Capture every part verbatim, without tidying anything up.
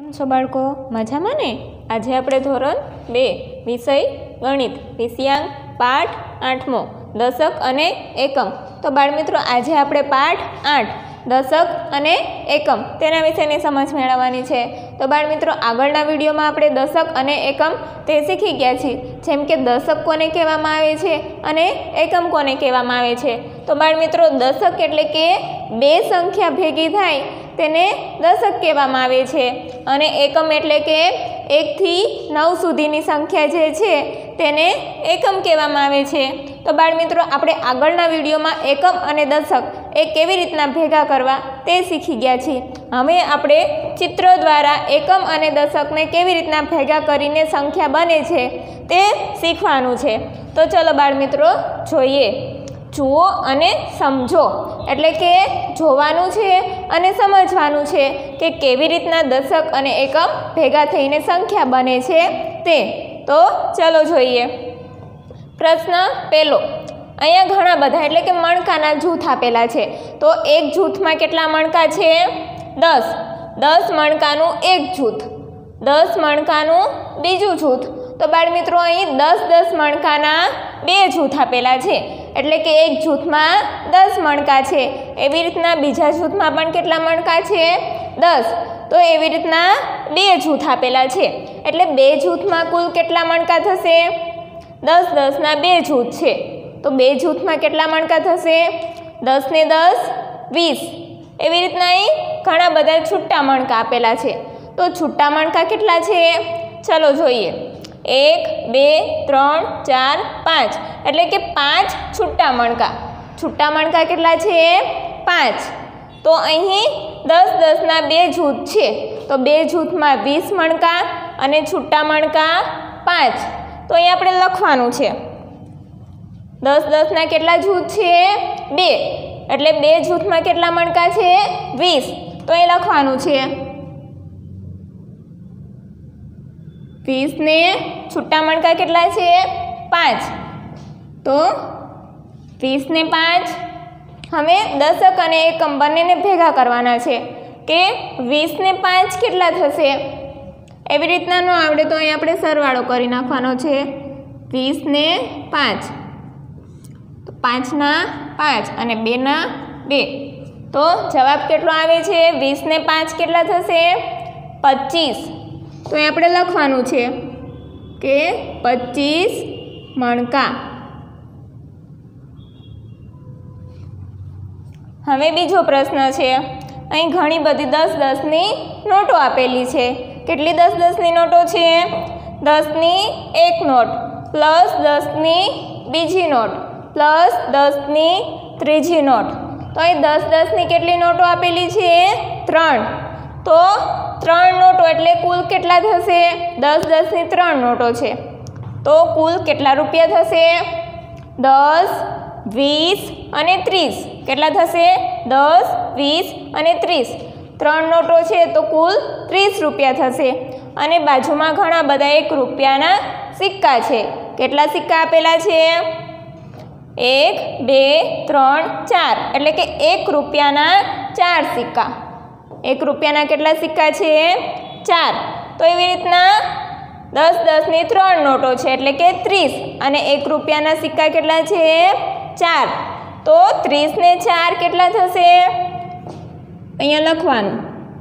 છો બાળકો, મજામાં ને? આજે આપણે ધોરણ બે વિષય ગણિત વિષયાંક પાઠ આઠમો દશક અને એકમ. તો બાળમિત્રો, આજે આપણે પાઠ આઠ દશક અને એકમ તેના વિશેની સમજ મેળવવાની છે. તો બાળમિત્રો, આગળના વિડીયોમાં આપણે દશક અને એકમ તે શીખી ગયા છીએ, જેમ કે દશક કોને કહેવામાં આવે છે અને એકમ કોને કહેવામાં આવે છે. તો બાળમિત્રો, દશક એટલે કે બે સંખ્યા ભેગી થાય તેને દશક કહેવામાં આવે છે, અને એકમ એટલે કે એકથી નવ સુધીની સંખ્યા જે છે તેને એકમ કહેવામાં આવે છે. તો બાળમિત્રો, આપણે આગળના વિડીયોમાં એકમ અને દશક એ કેવી રીતના ભેગા કરવા તે શીખી ગયા છીએ. હવે આપણે ચિત્ર દ્વારા એકમ અને દશકને કેવી રીતના ભેગા કરીને સંખ્યા બને છે તે શીખવાનું છે. તો ચલો બાળમિત્રો જોઈએ. જુઓ અને સમજો એટલે કે જોવાનું છે અને સમજવાનું છે કે કેવી રીતના દશક અને એકમ ભેગા થઈને સંખ્યા બને છે તે. તો ચલો જોઈએ. પ્રશ્ન પહેલો. અહીંયા ઘણા બધા એટલે કે મણકાના જૂથ આપેલા છે. તો એક જૂથમાં કેટલા મણકા છે? દસ. દસ મણકાનું એક જૂથ, દસ મણકાનું બીજું જૂથ. તો બાળમિત્રો, અહીં દસ દસ મણકાના બે જૂથ આપેલા છે, એટલે કે એક જૂથમાં દસ મણકા છે. એવી રીતના બીજા જૂથમાં પણ કેટલા મણકા છે? દસ. તો એવી રીતના બે જૂથ આપેલા છે, એટલે બે જૂથમાં કુલ કેટલા મણકા થશે? દસ દસના બે જૂથ છે, તો બે જૂથમાં કેટલા મણકા થશે? દસ ને દસ વીસ. એવી રીતના અહીં ઘણા બધા છૂટા મણકા આપેલા છે. તો છૂટા મણકા કેટલા છે? ચલો જોઈએ. એક, બે, ત્રણ, ચાર, પાંચ, એટલે કે પાંચ છૂટા મણકા. છૂટા મણકા કેટલા છે? પાંચ. તો અહીં દસ દસના બે જૂથ છે, તો બે જૂથમાં વીસ મણકા અને છૂટા મણકા પાંચ. તો અહીં આપણે લખવાનું છે દસ દસના કેટલા જૂથ છે? બે, એટલે બે જૂથમાં કેટલા મણકા છે? વીસ. તો એ લખવાનું છે વીસ ને છૂટા મણકા કેટલા છે? પાંચ. તો વીસ ને પાંચ. હવે દશક અને એકમ બંનેને ભેગા કરવાના છે કે વીસ ને પાંચ કેટલા થશે? એવી રીતના ન આવડે તો અહીં આપણે સરવાળો કરી નાખવાનો છે. વીસ ને પાંચ, તો પાંચના પાંચ અને બેના બે. તો જવાબ કેટલો આવે છે? વીસ ને પાંચ કેટલા થશે? પચીસ. તો એ આપણે લખવાનું છે કે પચીસ મણકા. હવે બીજો પ્રશ્ન છે. અહીં ઘણી બધી દસ દસની નોટો આપેલી છે. કેટલી દસ દસની નોટો છે? દસની એક નોટ પ્લસ દસની બીજી નોટ પ્લસ દસની ત્રીજી નોટ. તો અહીં દસ દસની કેટલી નોટો આપેલી છે? ત્રણ. તો ત્રણ નોટો એટલે કુલ કેટલા થશે? દસ દસની ત્રણ નોટો છે, તો કુલ કેટલા રૂપિયા થશે? દસ, વીસ અને ત્રીસ. કેટલા થશે? દસ, વીસ અને ત્રીસ. ત્રણ નોટો છે તો કુલ ત્રીસ રૂપિયા થશે. અને બાજુમાં ઘણા બધા એક રૂપિયાના સિક્કા છે. કેટલા સિક્કા આપેલા છે? એક, બે, ત્રણ, ચાર, એટલે કે એક રૂપિયાના ચાર સિક્કા. એક રૂપિયાના કેટલા સિક્કા છે? ચાર. તો એવી રીતના દસ દસની ત્રણ નોટો છે, એટલે કે ત્રીસ, અને એક રૂપિયાના સિક્કા કેટલા છે? ચાર. તો ત્રીસ ને ચાર કેટલા થશે? અહીંયા લખવાનું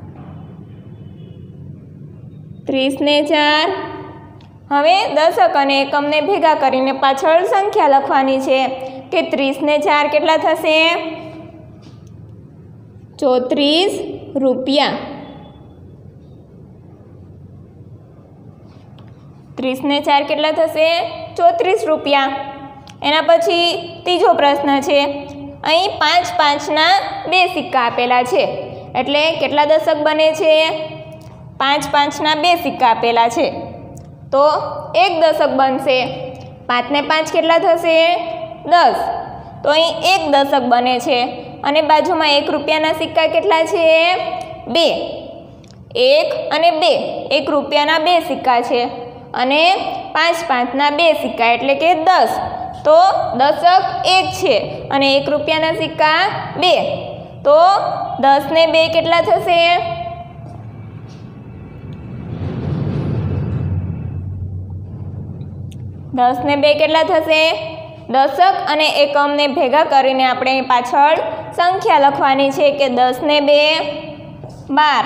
ત્રીસ ને ચાર. હવે દશક અને એકમને ભેગા કરીને પાછળ સંખ્યા લખવાની છે કે ત્રીસ ને ચાર કેટલા થશે? ચોત્રીસ રૂપિયા. ત્રીસ ને ચાર કેટલા થશે? ચોત્રીસ રૂપિયા. એના પછી ત્રીજો પ્રશ્ન છે. અહીં પાંચ પાંચના બે સિક્કા આપેલા છે, એટલે કેટલા દશક બને છે? પાંચ પાંચના બે સિક્કા આપેલા છે, તો એક દશક બનશે. પાંચ ને પાંચ કેટલા થશે? દસ. તો અહીં એક દશક બને છે. અને બાજુમાં એક રૂપિયાના સિક્કા કેટલા છે? બે. એક અને બે, એક રૂપિયાના બે સિક્કા છે, અને પાંચ પાંચના બે સિક્કા એટલે કે દસ. તો દશક એક છે અને એક રૂપિયાના સિક્કા બે. તો દસ ને બે કેટલા થશે? દસ ને બે કેટલા થશે? દશક અને એકમને ભેગા કરીને આપણે પાછળ સંખ્યા લખવાની છે કે દસ ને બે બાર,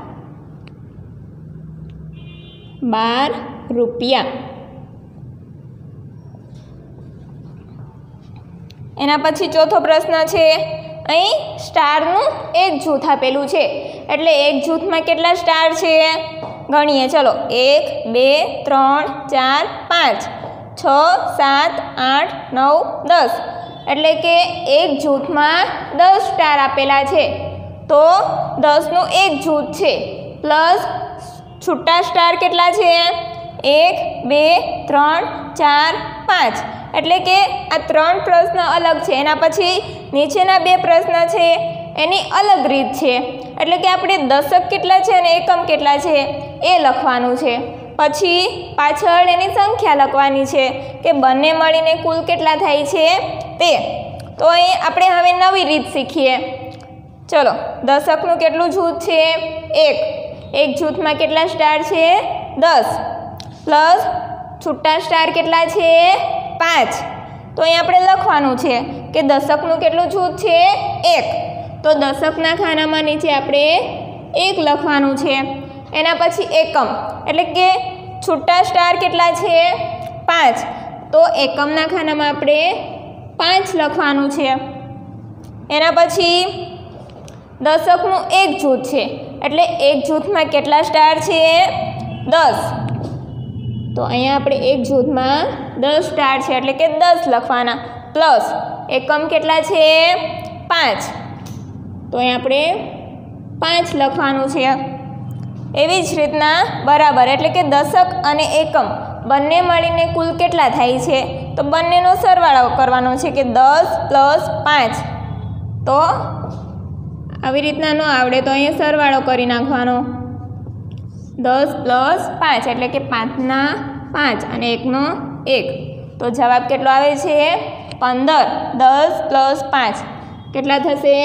બાર રૂપિયા. એના પછી ચોથો પ્રશ્ન છે, અહીં સ્ટારનું એક જૂથ આપેલું છે એટલે એક જૂથમાં કેટલા સ્ટાર છે ગણીએ. ચલો, એક બે ત્રણ ચાર પાંચ છ સાત આઠ નવ દસ, એટલે કે એક જૂથમાં દસ સ્ટાર આપેલા છે. તો દસનું એક જૂથ છે પ્લસ છૂટા સ્ટાર કેટલા છે? એક બે ત્રણ ચાર પાંચ, એટલે કે આ ત્રણ પ્રશ્ન અલગ છે. એના પછી નીચેના બે પ્રશ્ન છે એની અલગ રીત છે, એટલે કે આપણે દશક કેટલા છે અને એકમ કેટલા છે એ લખવાનું છે. પછી પાછળ એની સંખ્યા લખવાની છે કે બંને મળીને કુલ કેટલા થાય છે તે. તો અહીં આપણે હવે નવી રીત શીખીએ. ચલો, દશકનું કેટલું જૂથ છે? એક. એક જૂથમાં કેટલા સ્ટાર છે? દસ પ્લસ છૂટા સ્ટાર કેટલા છે? પાંચ. તો અહીં આપણે લખવાનું છે કે દશકનું કેટલું જૂથ છે? એક. તો દશકના ખાનામાં નીચે આપણે એક લખવાનું છે. એના પછી એકમ, એટલે કે છૂટા સ્ટાર કેટલા છે? પાંચ. તો એકમના ખાનામાં આપણે પાંચ લખવાનું છે. એના પછી દશકનું એક જૂથ છે એટલે એક જૂથમાં કેટલા સ્ટાર છે? દસ. તો અહીંયા આપણે એક જૂથમાં દસ સ્ટાર છે એટલે કે દસ લખવાના પ્લસ એકમ કેટલા છે? પાંચ. તો અહીંયા આપણે પાંચ લખવાનું છે. એવી જ રીતના બરાબર, એટલે કે દશક અને એકમ બંને મળીને કુલ કેટલા થાય છે? તો બંનેનો સરવાળો કરવાનો છે કે દસ પ્લસ પાંચ. તો આવી રીતના ન આવડે તો અહીંયા સરવાળો કરી નાખવાનો. દસ પ્લસ પાંચ એટલે કે પાંચના પાંચ અને એકનો એક. તો જવાબ કેટલો આવે છે? પંદર. દસ પ્લસ પાંચ કેટલા થશે?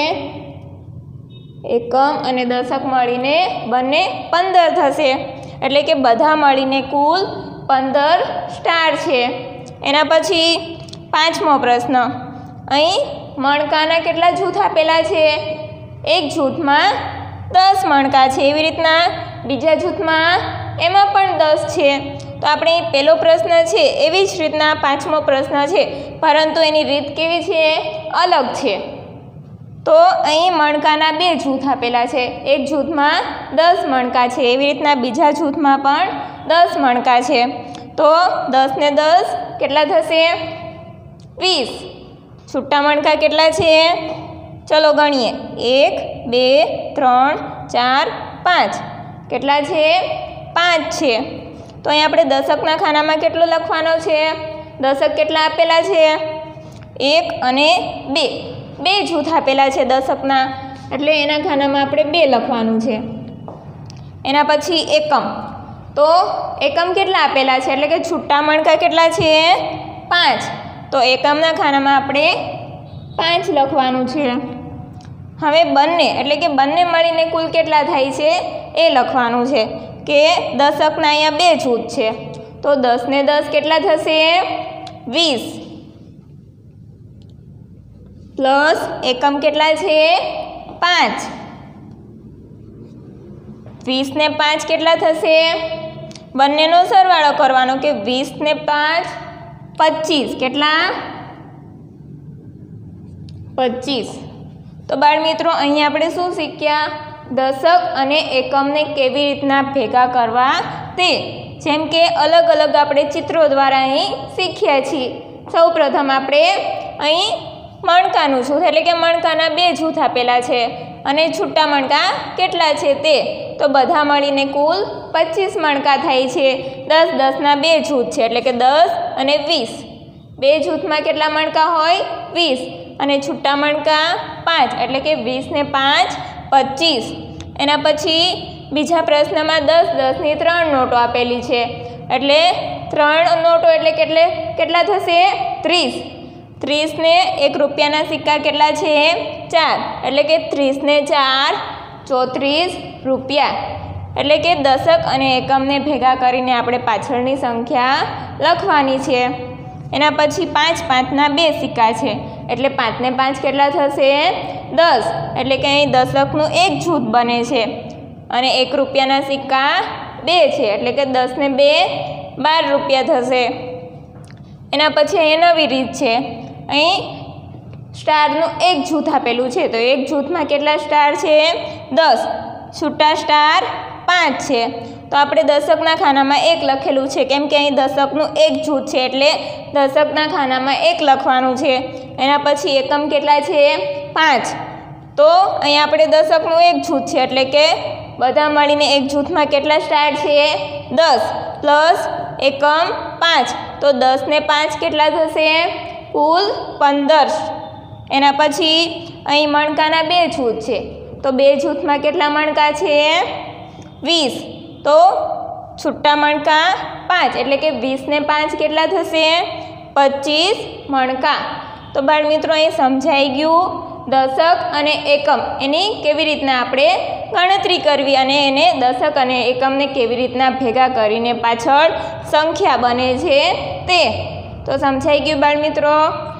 એકમ અને દશક મળીને બંને પંદર થશે, એટલે કે બધા મળીને કુલ પંદર સ્ટાર છે. એના પછી પાંચમો પ્રશ્ન, અહીં મણકાના કેટલા જૂથ આપેલા છે? એક જૂથમાં દસ મણકા છે. એવી રીતના બીજા જૂથમાં એમાં પણ દસ છે. તો આપણે પહેલો પ્રશ્ન છે એવી જ રીતના પાંચમો પ્રશ્ન છે, પરંતુ એની રીત કેવી છે? અલગ છે. તો અહીં મણકાના બે જૂથ આપેલા છે. એક જૂથમાં દસ મણકા છે, એવી રીતના બીજા જૂથમાં પણ દસ મણકા છે. તો દસ ને દસ કેટલા થશે? વીસ. છૂટા મણકા કેટલા છે? ચલો ગણીએ. એક બે ત્રણ ચાર પાંચ. કેટલા છે? પાંચ છે. તો અહીં આપણે દશકના ખાનામાં કેટલું લખવાનો છે? દશક કેટલા આપેલા છે? એક અને બે. બે જૂથ આપેલા છે દશકના, એટલે એના ખાનામાં આપણે બે લખવાનું છે. એના પછી એકમ. તો એકમ કેટલા આપેલા છે? એટલે કે છૂટા મણકા કેટલા છે? પાંચ. તો એકમના ખાનામાં આપણે પાંચ લખવાનું છે. હવે બંને, એટલે કે બંને મળીને કુલ કેટલા થાય છે એ લખવાનું છે કે દશકના અહીંયા બે જૂથ છે. તો દસ ને દસ કેટલા થશે? વીસ. પ્લસ એકમ કેટલા છે? પાંચ. વીસ ને પાંચ કેટલા થશે? બંનેનો સરવાળો કરવાનો કે વીસ ને પાંચ પચીસ. કેટલા? પચીસ. તો બાળ મિત્રો, અહીં આપણે શું શીખ્યા? દશક અને એકમને કેવી રીતના ભેગા કરવા તે, જેમ કે અલગ અલગ આપણે ચિત્રો દ્વારા અહીં શીખ્યા છીએ. સૌ પ્રથમ આપણે અહીં મણકાનું જૂથ, એટલે કે મણકાના બે જૂથ આપેલા છે અને છૂટા મણકા કેટલા છે તે. તો બધા મળીને કુલ પચીસ મણકા થાય છે. દસ દસના બે જૂથ છે એટલે કે દસ અને વીસ. બે જૂથમાં કેટલા મણકા હોય? વીસ. અને છૂટા મણકા પાંચ, એટલે કે વીસ ને પાંચ પચીસ. એના પછી બીજા પ્રશ્નમાં દસ દસની ત્રણ નોટો આપેલી છે, એટલે ત્રણ નોટો એટલે કેટલે કેટલા થશે? ત્રીસ. ત્રીસને એક રૂપિયાના સિક્કા કેટલા છે? ચાર. એટલે કે ત્રીસને ચાર ચોત્રીસ રૂપિયા. એટલે કે દશક અને એકમને ભેગા કરીને આપણે પાછળની સંખ્યા લખવાની છે. એના પછી પાંચ પાંચના બે સિક્કા છે એટલે પાંચને પાંચ કેટલા થશે? દસ. એટલે કે અહીં દશકનું એક જૂથ બને છે અને એક રૂપિયાના સિક્કા બે છે એટલે કે દસને બે બાર રૂપિયા થશે. એના પછી અહીંયા નવી રીત છે. અહીં સ્ટારનું એક જૂથ આપેલું છે તો એક જૂથમાં કેટલા સ્ટાર છે? દસ. છૂટા સ્ટાર પાંચ છે તો આપણે દશકના ખાનામાં એક લખેલું છે કેમ કે અહીં દશકનું એક જૂથ છે એટલે દશકના ખાનામાં એક લખવાનું છે. એના પછી એકમ કેટલા છે? પાંચ. તો અહીં આપણે દશકનું એક જૂથ છે એટલે કે બધા મળીને એક જૂથમાં કેટલા સ્ટાર છે? દસ પ્લસ એકમ પાંચ તો દસ ને પાંચ કેટલા થશે? કુલ પંદર. એના પછી અહીં મણકાના બે જૂથ છે તો બે જૂથમાં કેટલા મણકા છે? વીસ. તો છૂટા મણકા પાંચ એટલે કે વીસ ને પાંચ કેટલા થશે? પચીસ મણકા. તો બાળ મિત્રો અહીં સમજાઈ ગયું દશક અને એકમ એની કેવી રીતના આપણે ગણતરી કરવી અને એને દશક અને એકમને કેવી રીતના ભેગા કરીને પાછળ સંખ્યા બને છે તે. તો સમજાઈ ગયું બાળ મિત્રો?